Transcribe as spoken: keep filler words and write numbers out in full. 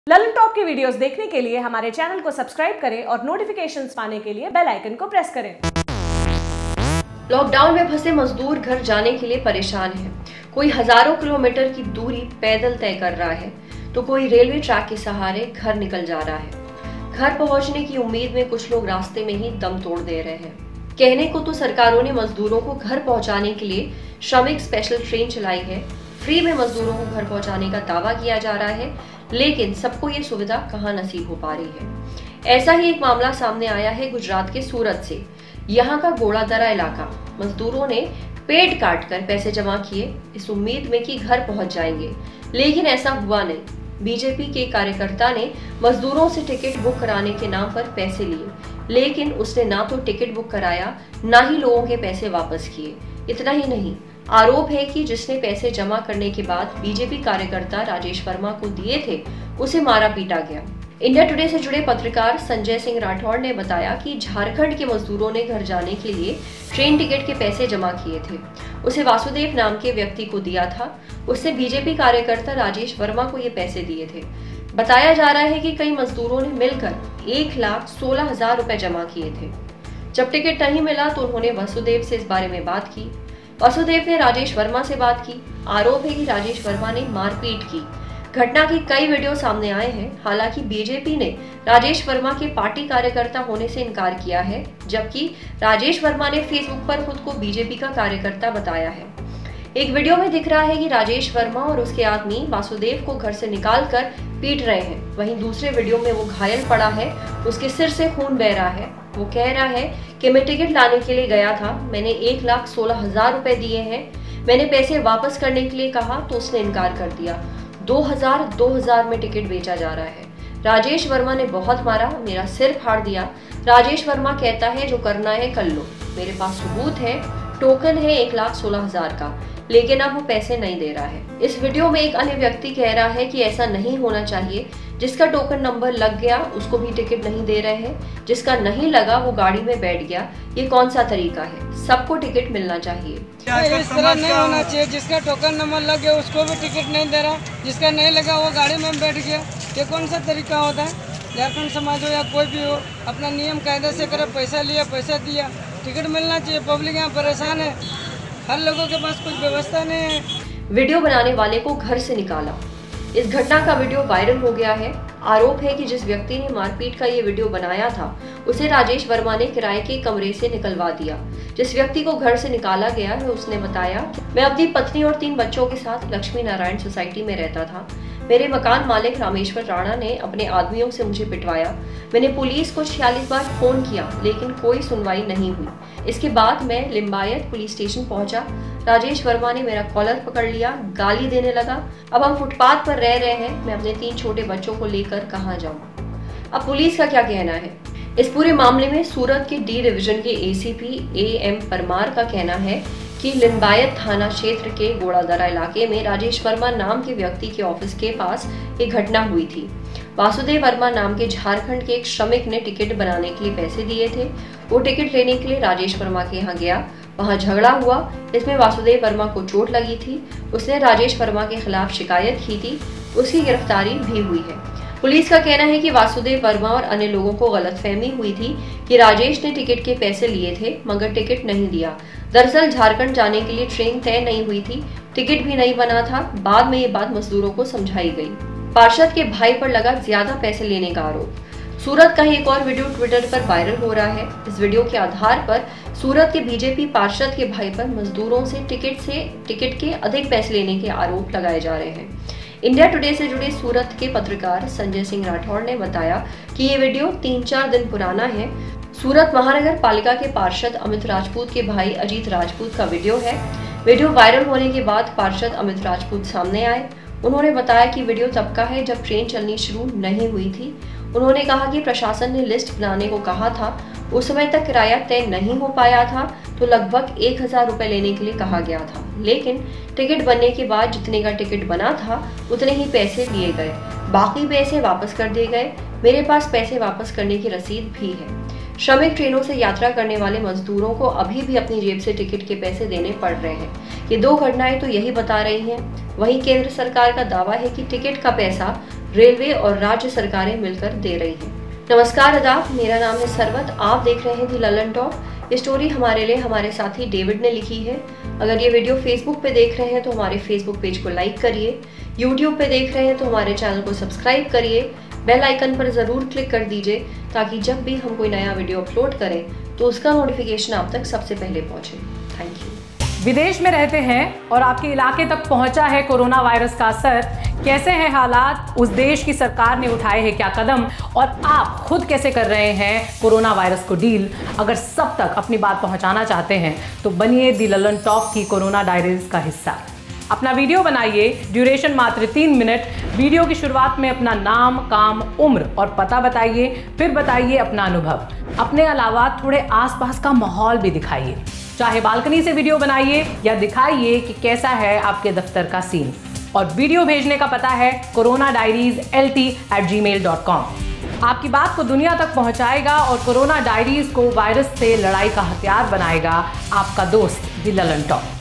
Lalan top की videos देखने के लिए हमारे चैनल को सब्सक्राइब करें और नोटिफिकेशंस पाने के लिए बेल आइकन को प्रेस करें। लॉकडाउन में फंसे मजदूर घर जाने के लिए परेशान हैं। कोई हजारों किलोमीटर की दूरी पैदल तय कर रहा है तो कोई रेलवे ट्रैक के सहारे घर निकल जा रहा है। घर पहुंचने की उम्मीद में कुछ लोग रास्ते में ही दम तोड़ दे रहे हैं। कहने को तो सरकारों ने मजदूरों को घर पहुंचाने के लिए श्रमिक स्पेशल ट्रेन चलाई है, फ्री में मजदूरों को घर पहुंचाने का दावा किया जा रहा है, लेकिन सबको ये सुविधा कहां नसीब हो पा रही है। ऐसा ही एक मामला सामने आया है गुजरात के सूरत से। यहाँ का गोड़ादरा इलाका, मजदूरों ने पेड़ काट कर पैसे जमा किए इस उम्मीद में कि घर पहुंच जाएंगे, लेकिन ऐसा हुआ नहीं। बीजेपी के कार्यकर्ता ने मजदूरों से टिकट बुक कराने के नाम पर पैसे लिए, लेकिन उसने ना तो टिकट बुक कराया ना ही लोगों के पैसे वापस किए। इतना ही नहीं, आरोप है कि जिसने पैसे जमा करने के बाद बीजेपी कार्यकर्ता राजेश वर्मा को दिए थे, उसे मारा पीटा गया। इंडिया टुडे से जुड़े पत्रकार संजय सिंह राठौड़ ने बताया कि झारखंड के मजदूरों ने घर जाने के लिए ट्रेन टिकट के पैसे जमा किए थे। उसे वासुदेव नाम के व्यक्ति को दिया था। उससे बीजेपी कार्यकर्ता राजेश वर्मा को ये पैसे दिए थे। बताया जा रहा है कि कई मजदूरों ने मिलकर एक लाख सोलह हजार रुपए जमा किए थे। जब टिकट नहीं मिला तो उन्होंने वासुदेव से इस बारे में बात की। वासुदेव ने राजेश वर्मा से बात की। आरोप है कि राजेश वर्मा ने मारपीट की। घटना के कई वीडियो सामने आए हैं। हालांकि बीजेपी ने राजेश वर्मा के पार्टी कार्यकर्ता होने से इनकार किया है, जबकि राजेश वर्मा ने फेसबुक पर खुद को बीजेपी का कार्यकर्ता बताया है। एक वीडियो में दिख रहा है कि राजेश वर्मा और उसके आदमी वासुदेव को घर से निकालकर पीट रहे हैं। वहीं दूसरे वीडियो में वो घायल पड़ा है, उसके सिर से खून बह रहा है। वो कह रहा है कि मैं टिकट लाने के लिए गया था, मैंने एक लाख सोलह हजार रुपए दिए हैं, मैंने पैसे वापस करने के लिए कहा तो उसने इनकार कर दिया। दो हजार दो हजार में टिकट बेचा जा रहा है। राजेश वर्मा ने बहुत मारा, मेरा सिर फाड़ दिया। राजेश वर्मा कहता है जो करना है कर लो, मेरे पास सबूत है, टोकन है एक लाख सोलह हजार का, लेकिन अब वो पैसे नहीं दे रहा है। इस वीडियो में एक अन्य व्यक्ति कह रहा है कि ऐसा नहीं होना चाहिए, जिसका टोकन नंबर लग गया उसको भी टिकट नहीं दे रहे हैं, जिसका नहीं लगा वो गाड़ी में बैठ गया। ये कौन सा तरीका है? सबको टिकट मिलना चाहिए। इस तरह नहीं होना चाहिए। जिसका टोकन नंबर लग गया उसको भी टिकट नहीं दे रहा, जिसका नहीं लगा वो गाड़ी में बैठ गया। ये कौन सा तरीका होता है? झारखंड समाज हो या कोई भी हो, अपना नियम कायदे से करे। पैसा लिया, पैसा दिया, टिकट मिलना चाहिए। पब्लिक यहाँ परेशान है, हर लोगों के पास कुछ व्यवस्था नहीं है। वीडियो बनाने वाले को घर से निकाला। इस घटना का वीडियो वायरल हो गया है। आरोप है कि जिस व्यक्ति ने मारपीट का ये वीडियो बनाया था, उसे राजेश वर्मा ने किराए के कमरे से निकलवा दिया। जिस व्यक्ति को घर से निकाला गया है उसने बताया, मैं अपनी पत्नी और तीन बच्चों के साथ लक्ष्मी नारायण सोसाइटी में रहता था। मेरे मकान मालिक रामेश्वर राणा ने अपने आदमियों से मुझे पिटवाया। मैंने पुलिस को छियालीस बार फोन किया, लेकिन कोई सुनवाई नहीं हुई। इसके बाद मैं लिंबायत पुलिस स्टेशन पहुंचा। राजेश वर्मा ने मेरा कॉलर पकड़ लिया, गाली देने लगा। अब हम फुटपाथ पर रह रहे हैं, मैं अपने तीन छोटे बच्चों को लेकर कहाँ जाऊँ? अब पुलिस का क्या कहना है इस पूरे मामले में? सूरत के डी डिवीजन के एसीपी ए एम परमार का कहना है कि लिंबायत थाना क्षेत्र के गोड़ादरा इलाके में राजेश वर्मा नाम के व्यक्ति के ऑफिस के पास एक घटना हुई थी। वासुदेव वर्मा नाम के झारखंड के एक श्रमिक ने टिकट बनाने के लिए पैसे दिए थे। वो टिकट लेने के लिए राजेश वर्मा के यहाँ गया, वहाँ झगड़ा हुआ। इसमें वासुदेव वर्मा को चोट लगी थी। उसने राजेश वर्मा के खिलाफ शिकायत की थी, उसकी गिरफ्तारी भी हुई है। पुलिस का कहना है कि वासुदेव वर्मा और अन्य लोगों को गलतफहमी हुई थी कि राजेश ने टिकट के पैसे लिए थे, मगर टिकट नहीं दिया। दरअसल झारखंड जाने के लिए ट्रेन तय नहीं हुई थी, टिकट भी नहीं बना था। बाद में ये बात मजदूरों को समझाई गई। पार्षद के भाई पर लगा ज्यादा पैसे लेने का आरोप। सूरत का एक और वीडियो ट्विटर पर वायरल हो रहा है। इस वीडियो के आधार पर सूरत के बीजेपी पार्षद के भाई पर मजदूरों से टिकट से टिकट के अधिक पैसे लेने के आरोप लगाए जा रहे हैं। इंडिया टुडे से जुड़े सूरत के पत्रकार संजय सिंह राठौड़ ने बताया कि ये वीडियो तीन चार दिन पुराना है। सूरत महानगर पालिका के पार्षद अमित राजपूत के भाई अजीत राजपूत का वीडियो है। वीडियो वायरल होने के बाद पार्षद अमित राजपूत सामने आए। उन्होंने बताया कि वीडियो तब का है जब ट्रेन चलनी शुरू नहीं हुई थी। उन्होंने कहा कि प्रशासन ने लिस्ट बनाने को कहा था, उस समय तक किराया तय नहीं हो पाया था तो लगभग एक हजार रुपए लेने के लिए कहा गया था, लेकिन टिकट बनने के बाद जितने का टिकट बना था उतने ही पैसे लिए गए, बाकी पैसे वापस कर दिए गए। मेरे पास पैसे वापस करने की रसीद भी है। श्रमिक ट्रेनों से यात्रा करने वाले मजदूरों को अभी भी अपनी जेब से टिकट के पैसे देने पड़ रहे हैं। ये दो घटनाएं तो यही बता रही हैं। वहीं केंद्र सरकार का दावा है कि टिकट का पैसा रेलवे और राज्य सरकारें मिलकर दे रही हैं। नमस्कार आदाब, मेरा नाम है सरवत। आप देख रहे हैं दी ललन टॉक। ये स्टोरी हमारे लिए हमारे साथी डेविड ने लिखी है। अगर ये वीडियो फेसबुक पे देख रहे हैं तो हमारे फेसबुक पेज को लाइक करिए, यूट्यूब पे देख रहे हैं तो हमारे चैनल को सब्सक्राइब करिए, बेल आइकन पर ज़रूर क्लिक कर दीजिए ताकि जब भी हम कोई नया वीडियो अपलोड करें तो उसका नोटिफिकेशन आप तक सबसे पहले पहुंचे। Thank you. विदेश में रहते हैं और आपके इलाके तक पहुंचा है कोरोना वायरस का असर। कैसे हैं हालात, उस देश की सरकार ने उठाए हैं क्या कदम, और आप खुद कैसे कर रहे हैं कोरोना वायरस को डील। अगर सब तक अपनी बात पहुंचाना चाहते हैं तो बनिए दी ललन टॉक की कोरोना डायरीज का हिस्सा। अपना वीडियो बनाइए, ड्यूरेशन मात्र तीन मिनट। वीडियो की शुरुआत में अपना नाम, काम, उम्र और पता बताइए, फिर बताइए अपना अनुभव। अपने अलावा थोड़े आसपास का माहौल भी दिखाइए। चाहे बालकनी से वीडियो बनाइए या दिखाइए कि कैसा है आपके दफ्तर का सीन। और वीडियो भेजने का पता है corona diaries L T at Gmail dot com. आपकी बात को दुनिया तक पहुंचाएगा और कोरोना डायरीज को वायरस से लड़ाई का हथियार बनाएगा आपका दोस्त दी ललन टॉक।